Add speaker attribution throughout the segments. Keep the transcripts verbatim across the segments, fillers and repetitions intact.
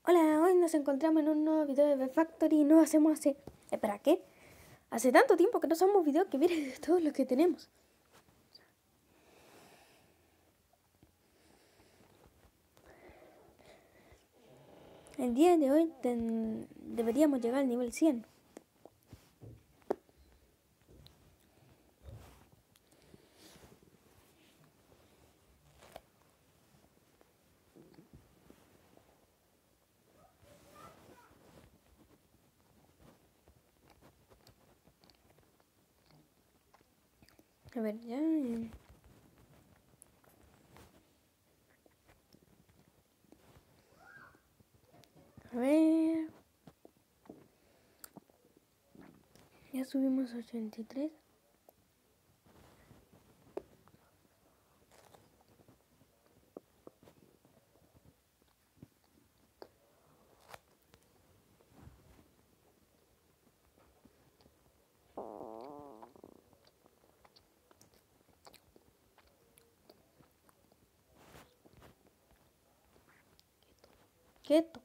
Speaker 1: Hola, hoy nos encontramos en un nuevo video de Bell Factory y no hacemos hace... ¿Espera qué? Hace tanto tiempo que no hacemos videos que miren todo lo que tenemos. El día de hoy ten... deberíamos llegar al nivel cien. A ver, ya... eh. A ver... Ya subimos a ochenta y tres. Quieto.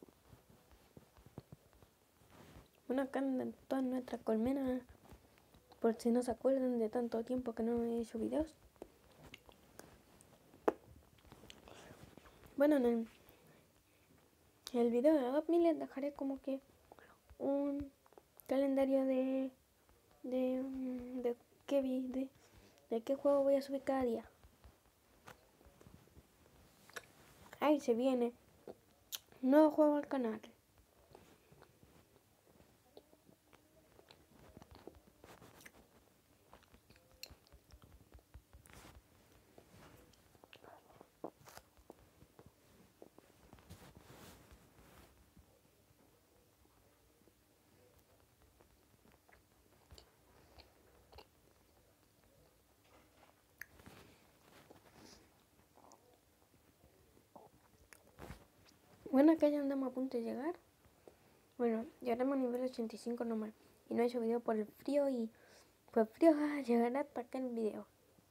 Speaker 1: Bueno, acá andan todas nuestras colmenas. Por si no se acuerdan de tanto tiempo que no he hecho videos. Bueno, en el, en el video de Adopt.me les dejaré como que un calendario de de, de qué vi, de, de qué juego voy a subir cada día. Ahí se viene nuevo juego al canal. Bueno, acá ya andamos a punto de llegar. Bueno, llegaremos a nivel ochenta y cinco nomás. Y no he hecho video por el frío y por el frío ah, llegará hasta acá el video.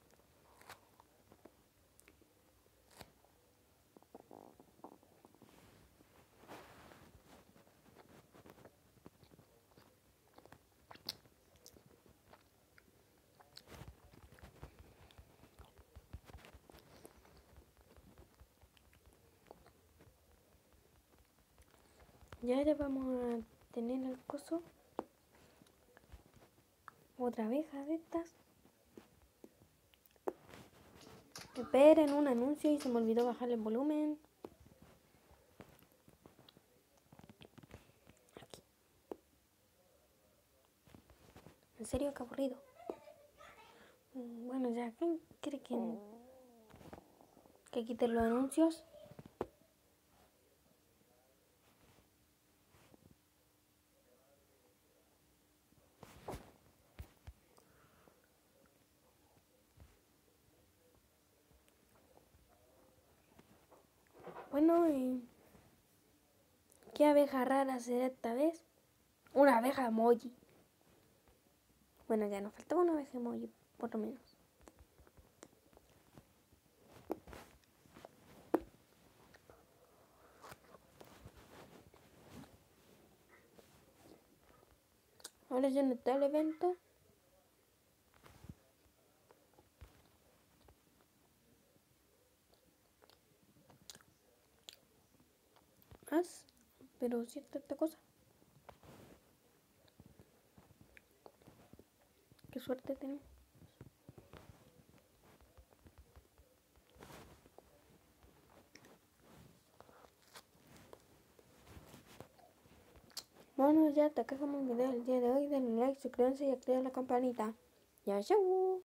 Speaker 1: Ya ya vamos a tener el coso. Otra abeja de estas. Esperen un anuncio y se me olvidó bajarle el volumen. Aquí. En serio, qué aburrido. Bueno, ya, ¿quién quiere que, que quite los anuncios? Bueno, y ¿qué abeja rara será esta vez? Una abeja emoji. Bueno, ya nos faltaba una abeja emoji, por lo menos. Ahora ya no está el evento. Haz, pero si está esta cosa. Qué suerte tenemos. Bueno, ya hasta acá dejamos el video del día de hoy. Denle like, suscríbanse y activen la campanita. Ya, chau.